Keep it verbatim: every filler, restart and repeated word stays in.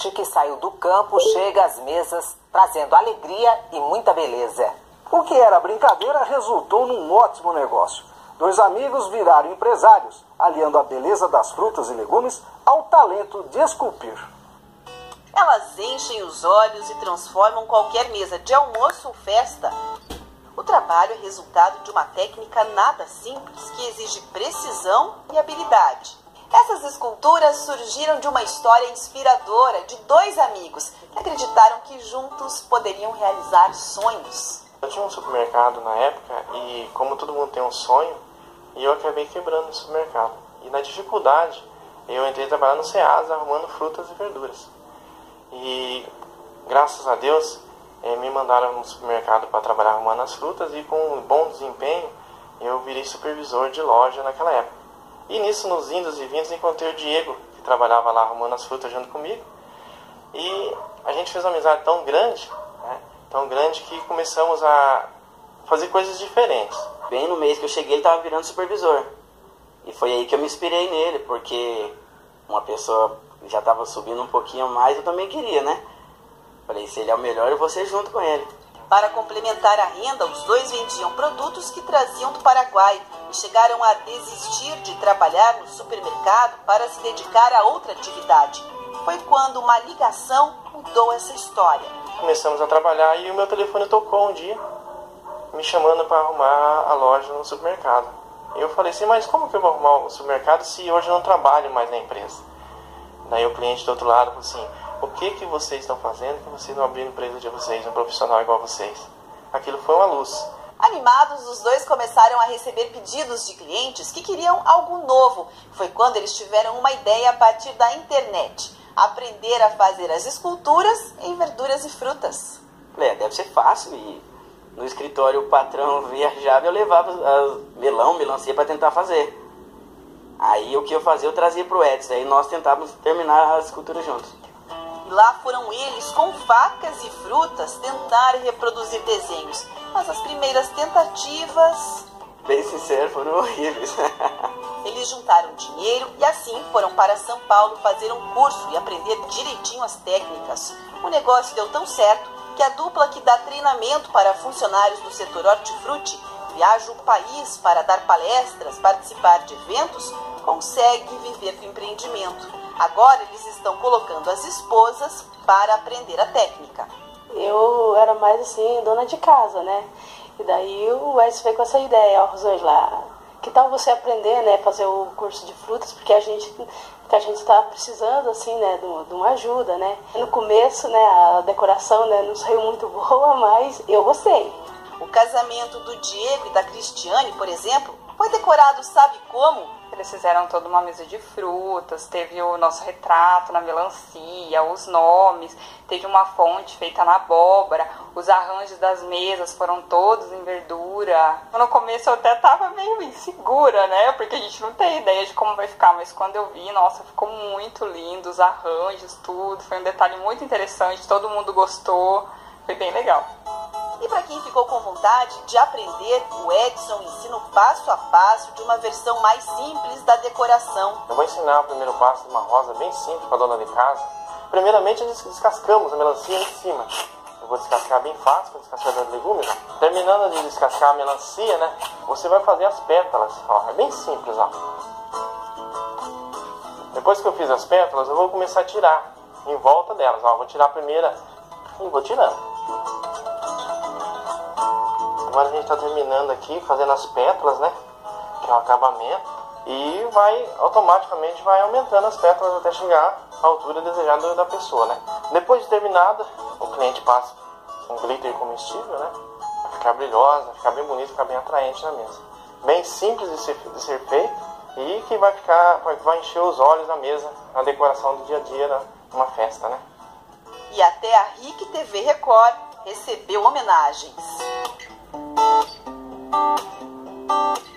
arte que saiu do campo chega às mesas, trazendo alegria e muita beleza. O que era brincadeira resultou num ótimo negócio. Dois amigos viraram empresários, aliando a beleza das frutas e legumes ao talento de esculpir. Elas enchem os olhos e transformam qualquer mesa de almoço ou festa. O trabalho é resultado de uma técnica nada simples que exige precisão e habilidade. Essas esculturas surgiram de uma história inspiradora de dois amigos que acreditaram que juntos poderiam realizar sonhos. Eu tinha um supermercado na época e, como todo mundo tem um sonho, eu acabei quebrando o supermercado. E na dificuldade, eu entrei trabalhar no Ceasa arrumando frutas e verduras. E, graças a Deus, eh, me mandaram no supermercado para trabalhar arrumando as frutas e, com um bom desempenho, eu virei supervisor de loja naquela época. E nisso, nos indos e vindos, encontrei o Diego, que trabalhava lá arrumando as frutas junto comigo. E a gente fez uma amizade tão grande, né, tão grande que começamos a fazer coisas diferentes. Bem no mês que eu cheguei, ele estava virando supervisor. E foi aí que eu me inspirei nele, porque uma pessoa já estava subindo um pouquinho mais, eu também queria, né? Falei, se ele é o melhor, eu vou ser junto com ele. Para complementar a renda, os dois vendiam produtos que traziam do Paraguai e chegaram a desistir de trabalhar no supermercado para se dedicar a outra atividade. Foi quando uma ligação mudou essa história. Começamos a trabalhar e o meu telefone tocou um dia, me chamando para arrumar a loja no supermercado. Eu falei assim, mas como que eu vou arrumar o supermercado se hoje eu não trabalho mais na empresa? Daí o cliente do outro lado falou assim, o que que vocês estão fazendo que vocês não abriram empresa de vocês, um profissional igual a vocês? Aquilo foi uma luz. Animados, os dois começaram a receber pedidos de clientes que queriam algo novo. Foi quando eles tiveram uma ideia a partir da internet. Aprender a fazer as esculturas em verduras e frutas. É, deve ser fácil. E no escritório o patrão viajava e eu levava as melão, melancia para tentar fazer. Aí o que eu fazia eu trazia pro Edson. Aí nós tentávamos terminar a escultura juntos. E lá foram eles com facas e frutas tentar reproduzir desenhos. Mas as primeiras tentativas... bem sincero, foram horríveis. Eles juntaram dinheiro e assim foram para São Paulo fazer um curso e aprender direitinho as técnicas. O negócio deu tão certo que a dupla que dá treinamento para funcionários do setor hortifruti viaja o país para dar palestras, participar de eventos, consegue viver do empreendimento. Agora eles estão colocando as esposas para aprender a técnica. Eu era mais assim, dona de casa, né? E daí o Wes veio com essa ideia, ó, Rosângela, que tal você aprender, né, fazer o curso de frutas, porque a gente que a gente está precisando, assim, né, de, de uma ajuda, né? No começo, né, a decoração, né, não saiu muito boa, mas eu gostei. O casamento do Diego e da Cristiane, por exemplo, foi decorado sabe como? Eles fizeram toda uma mesa de frutas, teve o nosso retrato na melancia, os nomes, teve uma fonte feita na abóbora, os arranjos das mesas foram todos em verdura. No começo eu até tava meio insegura, né, porque a gente não tem ideia de como vai ficar, mas quando eu vi, nossa, ficou muito lindo, os arranjos, tudo, foi um detalhe muito interessante, todo mundo gostou, foi bem legal. E para quem ficou com vontade de aprender, o Edson ensina o passo a passo de uma versão mais simples da decoração. Eu vou ensinar o primeiro passo de uma rosa bem simples para a dona de casa. Primeiramente, descascamos a melancia em cima. Eu vou descascar bem fácil para descascar os legumes. Né? Terminando de descascar a melancia, né, você vai fazer as pétalas. Ó, é bem simples. Ó. Depois que eu fiz as pétalas, eu vou começar a tirar em volta delas. Ó, vou tirar a primeira e vou tirando. Agora a gente está terminando aqui, fazendo as pétalas, né? Que é o acabamento. E vai, automaticamente, vai aumentando as pétalas até chegar à altura desejada da pessoa, né? Depois de terminada, o cliente passa um glitter comestível, né? Vai ficar brilhosa, vai ficar bem bonito, ficar bem atraente na mesa. Bem simples de ser, de ser feito e que vai ficar, vai encher os olhos na mesa, na decoração do dia a dia, numa festa, né? E até a R I C T V Record recebeu homenagens.